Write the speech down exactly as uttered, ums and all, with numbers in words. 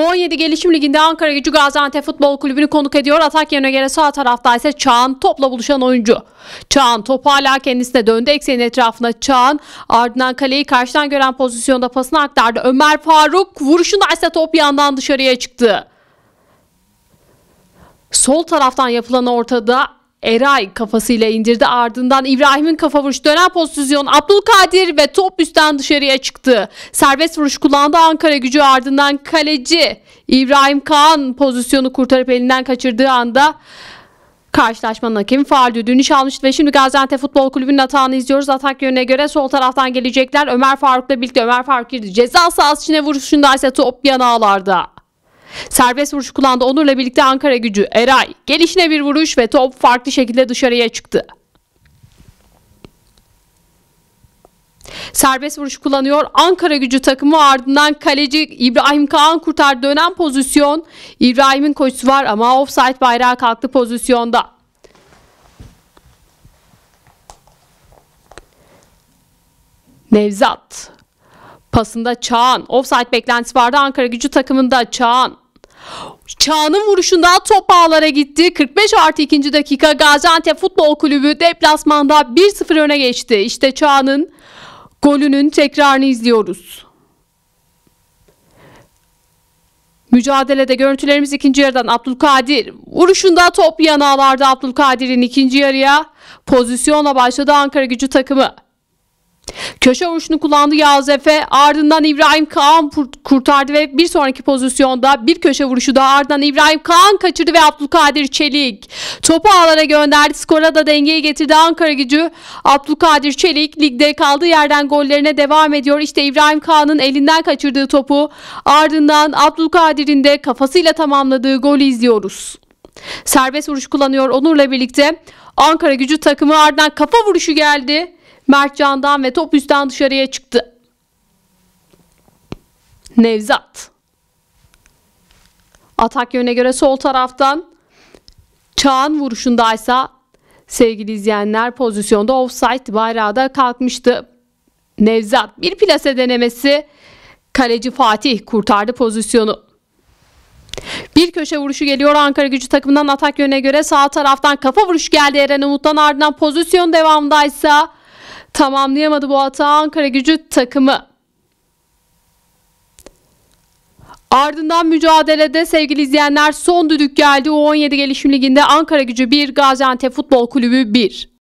U on yedi Gelişim Ligi'nde Ankaragücü Gaziantep Futbol Kulübü'nü konuk ediyor. Atak yerine göre sağ tarafta ise Çağan topla buluşan oyuncu. Çağan top hala kendisine döndü. Eksenin etrafına Çağan ardından kaleyi karşıdan gören pozisyonda pasını aktardı. Ömer Faruk vuruşunda ise top yandan dışarıya çıktı. Sol taraftan yapılan ortada Eray kafasıyla indirdi. Ardından İbrahim'in kafa vuruşu, dönen pozisyon Abdülkadir ve top üstten dışarıya çıktı. Serbest vuruş kullandı Ankaragücü, ardından kaleci İbrahim Kaan pozisyonu kurtarıp elinden kaçırdığı anda karşılaşmanın hakemi faul düdüğünü çalmıştı ve şimdi Gaziantep Futbol Kulübü'nün atağını izliyoruz. Atak yönüne göre sol taraftan gelecekler. Ömer Faruk'la birlikte Ömer Faruk girdi. Ceza sahası içine vuruşunda ise top yanağlarda. Serbest vuruş kullandı Onur'la birlikte Ankaragücü. Eray gelişine bir vuruş ve top farklı şekilde dışarıya çıktı. Serbest vuruş kullanıyor Ankaragücü takımı, ardından kaleci İbrahim Kaan kurtardı. Dönen pozisyon, İbrahim'in koşusu var ama offside bayrağı kalktı pozisyonda. Nevzat pasında Çağan, offside beklentisi vardı Ankaragücü takımında. Çağan Çağan'ın vuruşunda top ağlara gitti. kırk beş artı ikinci dakika Gaziantep Futbol Kulübü deplasmanda bir sıfır öne geçti. İşte Çağan'ın golünün tekrarını izliyoruz. Mücadelede görüntülerimiz ikinci yarıdan. Abdülkadir vuruşunda top yanağlarda. Abdülkadir'in ikinci yarıya pozisyonla başladı Ankaragücü takımı. Köşe vuruşunu kullandı Yağız Efe, ardından İbrahim Kaan kurtardı ve bir sonraki pozisyonda bir köşe vuruşu da ardından İbrahim Kaan kaçırdı ve Abdülkadir Çelik topu ağlara gönderdi. Skora da dengeyi getirdi Ankaragücü. Abdülkadir Çelik ligde kaldığı yerden gollerine devam ediyor. İşte İbrahim Kaan'ın elinden kaçırdığı topu, ardından Abdülkadir'in de kafasıyla tamamladığı golü izliyoruz. Serbest vuruş kullanıyor Onur'la birlikte Ankaragücü takımı, ardından kafa vuruşu geldi Mertcan'dan ve top üstten dışarıya çıktı. Nevzat atak yönüne göre sol taraftan Çağan vuruşundaysa sevgili izleyenler pozisyonda offside bayrağı da kalkmıştı. Nevzat bir plase denemesi, kaleci Fatih kurtardı pozisyonu. Bir köşe vuruşu geliyor Ankaragücü takımından. Atak yönüne göre sağ taraftan kafa vuruşu geldi Eren Umut'tan, ardından pozisyon devamındaysa tamamlayamadı bu hata Ankaragücü takımı. Ardından mücadelede sevgili izleyenler son düdük geldi. U on yedi Gelişim Ligi'nde Ankaragücü bir, Gaziantep Futbol Kulübü bir.